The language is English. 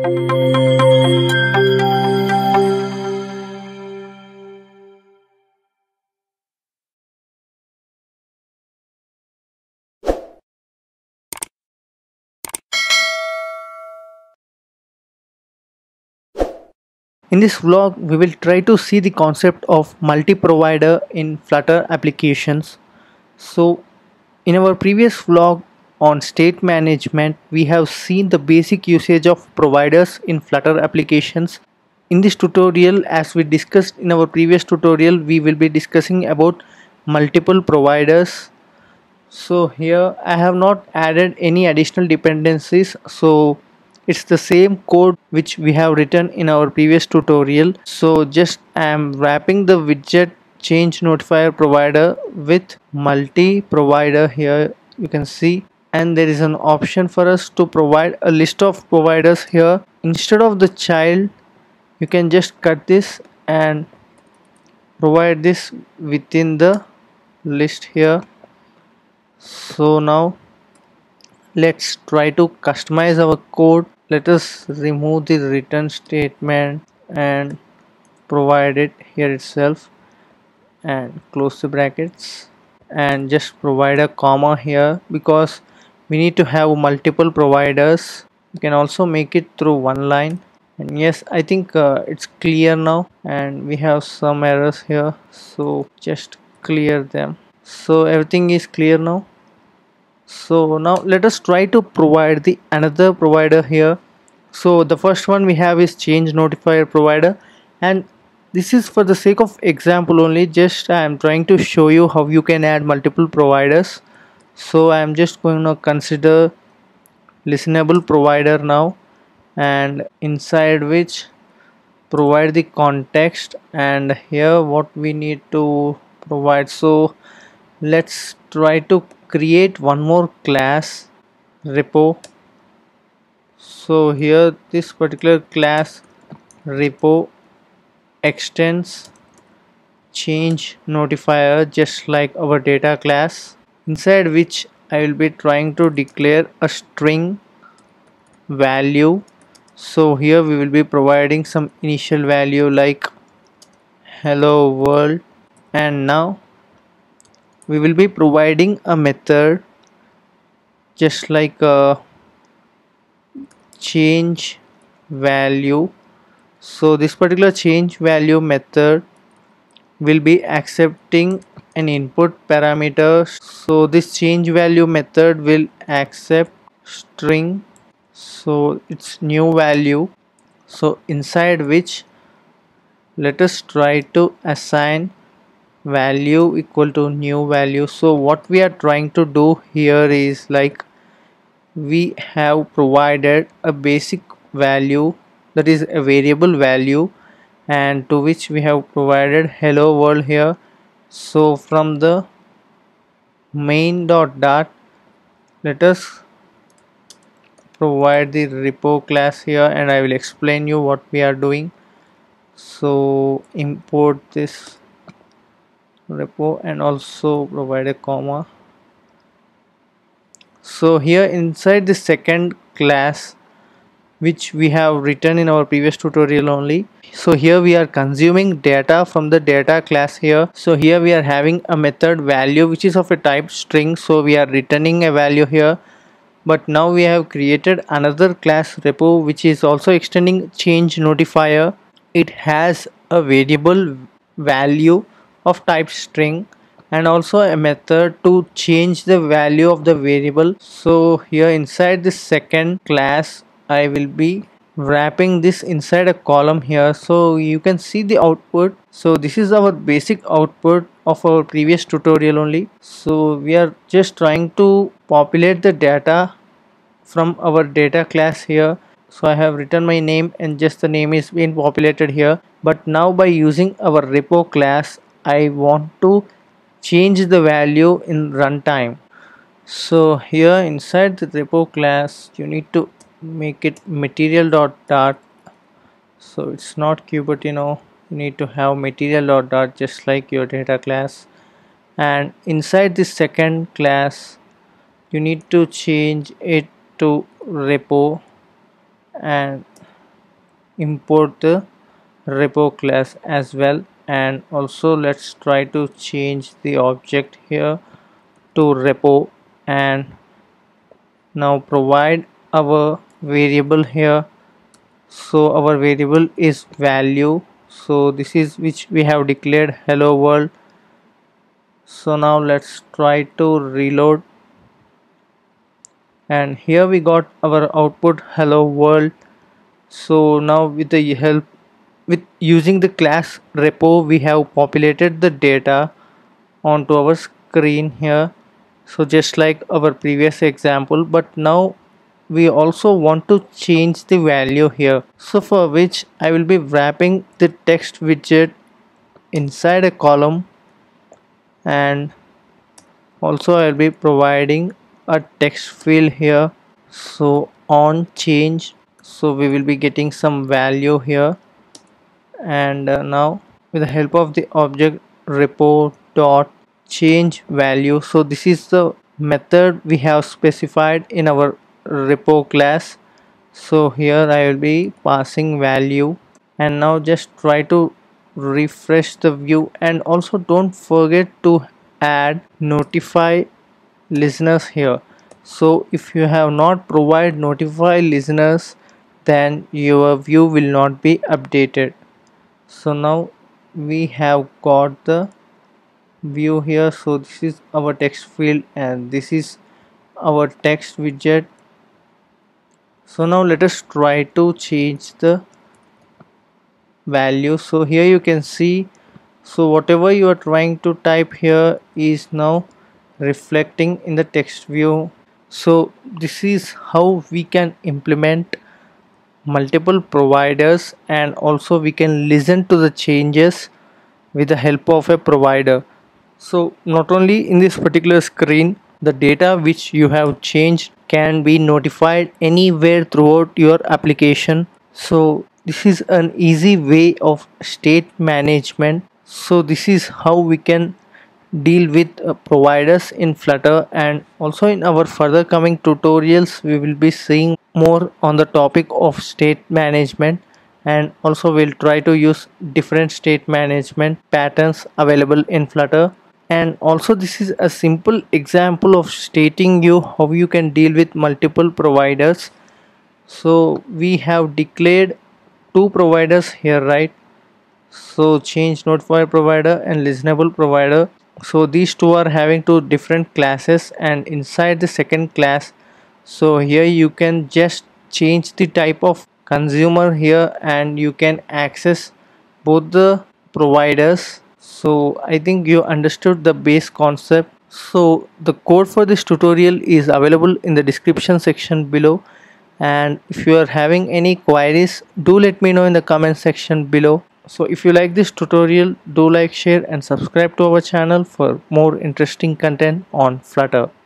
In this vlog, we will try to see the concept of multi-provider in Flutter applications. So, in our previous vlog on state management, we have seen the basic usage of providers in Flutter applications. In this tutorial, as we discussed in our previous tutorial, we will be discussing about multiple providers. So here I have not added any additional dependencies, so it's the same code which we have written in our previous tutorial. So just I am wrapping the widget change notifier provider with multi provider. Here you can see, and there is an option for us to provide a list of providers. Here instead of the child, you can just cut this and provide this within the list here. So now let's try to customize our code. Let us remove the return statement and provide it here itself, and close the brackets and just provide a comma here because we need to have multiple providers. You can also make it through one line. And yes, I think it's clear now, and we have some errors here, so just clear them. So everything is clear now. So now let us try to provide the another provider here. So the first one we have is change notifier provider, and this is for the sake of example only. Just I am trying to show you how you can add multiple providers. So I am just going to consider listenable provider now, and inside which provide the context, and here what we need to provide. So let's try to create one more class repo. So here this particular class repo extends change notifier just like our data class, inside which I will be trying to declare a string value. So here we will be providing some initial value like hello world, and now we will be providing a method just like a change value. So this particular change value method will be accepting an input parameter. So this change value method will accept string, so it's new value. So inside which let us try to assign value equal to new value. So what we are trying to do here is like we have provided a basic value, that is a variable value, and to which we have provided hello world here. So from the main dot let us provide the repo class here, and I will explain you what we are doing. So import this repo and also provide a comma. So here inside the second class which we have written in our previous tutorial only, so here we are consuming data from the data class here. So here we are having a method value which is of a type string, so we are returning a value here. But now we have created another class repo which is also extending change notifier. It has a variable value of type string and also a method to change the value of the variable. So here inside this second class I will be wrapping this inside a column here, so you can see the output. So this is our basic output of our previous tutorial only. So we are just trying to populate the data from our data class here. So I have written my name and just the name is being populated here. But now by using our repo class I want to change the value in runtime. So here inside the repo class you need to make it material dot. So it's not Cupertino, you need to have material dot just like your data class. And inside this second class you need to change it to repo, and import the repo class as well. And also let's try to change the object here to repo, and now provide our variable here. So our variable is value, so this is which we have declared hello world. So now let's try to reload, and here we got our output hello world. So now with the help with using the class repo, we have populated the data onto our screen here, so just like our previous example. But now we also want to change the value here, so for which I will be wrapping the text widget inside a column, and also I'll be providing a text field here. So on change, so we will be getting some value here. And now with the help of the object repo dot change value, so this is the method we have specified in our repo class. So here I will be passing value, and now just try to refresh the view. And also don't forget to add notify listeners here. So if you have not provided notify listeners, then your view will not be updated. So now we have got the view here. So this is our text field and this is our text widget. So now let us try to change the value. So here you can see, so whatever you are trying to type here is now reflecting in the text view. So this is how we can implement multiple providers, and also we can listen to the changes with the help of a provider. So not only in this particular screen, the data which you have changed can be notified anywhere throughout your application. So this is an easy way of state management. So this is how we can deal with providers in Flutter. And also in our further coming tutorials we will be seeing more on the topic of state management, and also we'll try to use different state management patterns available in Flutter. And also this is a simple example of stating you how you can deal with multiple providers. So we have declared two providers here, right? So change notifier provider and listenable provider. So these two are having two different classes, and inside the second class, so here you can just change the type of consumer here, and you can access both the providers. So I think you understood the base concept. So the code for this tutorial is available in the description section below, and if you are having any queries, do let me know in the comment section below. So if you like this tutorial, do like, share and subscribe to our channel for more interesting content on Flutter.